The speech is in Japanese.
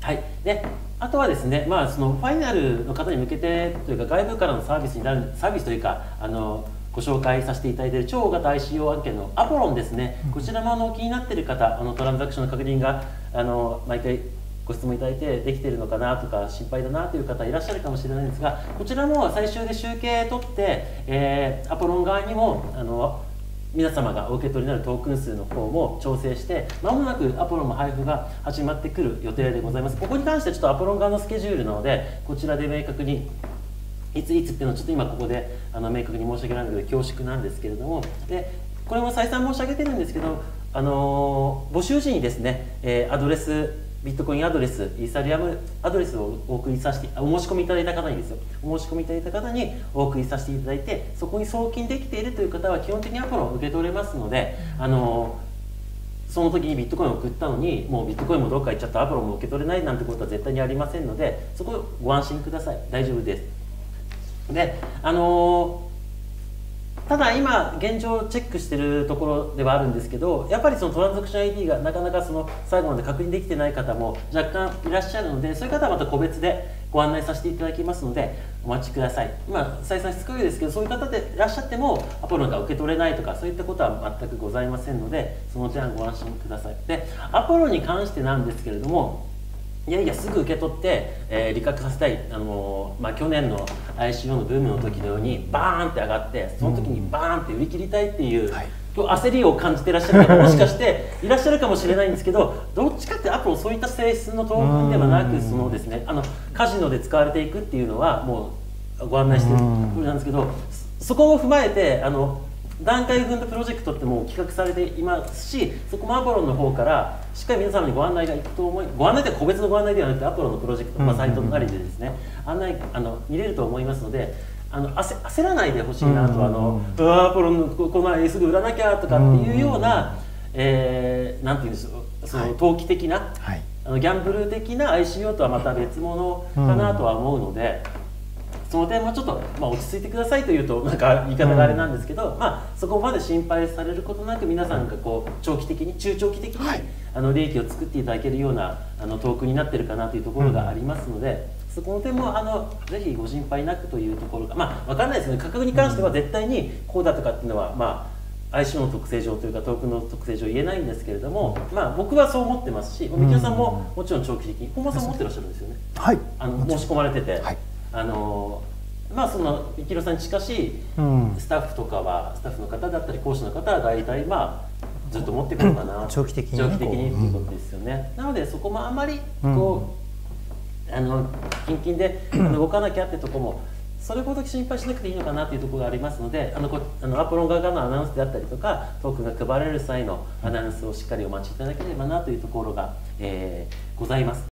はい、であとはですね、そのファイナルの方に向けてというか外部からのサービスになるサービスというかご紹介させていただいている超大型 ICO 案件のアポロンですね、こちらも気になっている方トランザクションの確認が毎回ご質問いただいてできているのかなとか心配だなという方いらっしゃるかもしれないんですが、こちらも最終で集計取って、アポロン側にも皆様がお受け取りになるトークン数の方も調整して、まもなくアポロンの配布が始まってくる予定でございます。ここに関してはちょっとアポロン側のスケジュールなので、こちらで明確にいつっていうのをちょっと今ここで明確に申し上げないので恐縮なんですけれども、でこれも再三申し上げてるんですけど、募集時にですね、アドレスビットコインアドレス、イーサリアムアドレスをお送りさせて、お申し込みいただいた方にですよ、お申し込みいただいた方にお送りさせていただいて、そこに送金できているという方は基本的にアポロンを受け取れますので、その時にビットコインを送ったのにもうビットコインもどっか行っちゃったアポロンも受け取れないなんてことは絶対にありませんので、そこをご安心ください。大丈夫です。でただ今現状チェックしているところではあるんですけど、やっぱりそのトランザクション ID がなかなかその最後まで確認できてない方も若干いらっしゃるので、そういう方はまた個別でご案内させていただきますのでお待ちください。再三しつこいですけど、そういう方でいらっしゃってもアポロンが受け取れないとかそういったことは全くございませんので、その点はご安心ください。でアポロンに関してなんですけれども、いやいやすぐ受け取って、利確させたい、去年の ICO のブームの時のようにバーンって上がってその時にバーンって売り切りたいっていう、焦りを感じていらっしゃる方もしかしていらっしゃるかもしれないんですけど、どっちかってアポロンそういった性質のトークンではなく、そのですねカジノで使われていくっていうのはもうご案内してるところなんですけど、そこを踏まえて段階分のプロジェクトってもう企画されていますし、そこもアポロンの方からしっかり皆様にご案内がいくと思い、ご案内というか個別のご案内ではなくてアポロンのプロジェクト、サイトなりでですね案内見れると思いますので、焦らないでほしいなと、アポロンのこの前すぐ売らなきゃとかっていうような、なんていうんですか、その投機的な、ギャンブル的な ICO とはまた別物かなとは思うので。その点もちょっと、落ち着いてくださいというとなんか言い方があれなんですけど、そこまで心配されることなく皆さんがこう長期的に中長期的に、利益を作っていただけるようなトークになってるかなというところがありますので、そこの点もぜひご心配なくというところが分かんないですね。価格に関しては絶対にこうだとかっていうのはICO の特性上というかトークンの特性上言えないんですけれども、僕はそう思ってますし、みきおさんももちろん長期的に本間さん持ってらっしゃるんですよね。申し込まれてて。そのみきおさんに近しいスタッフとかはスタッフの方だったり講師の方は大体ずっと持っていくのかな、 長期的にっていうことですよね。なのでそこもあまりこう近々で動かなきゃってとこもそれほど心配しなくていいのかなというところがありますので、アポロン側からのアナウンスであったりとかトークンが配られる際のアナウンスをしっかりお待ちいただければなというところが、ございます。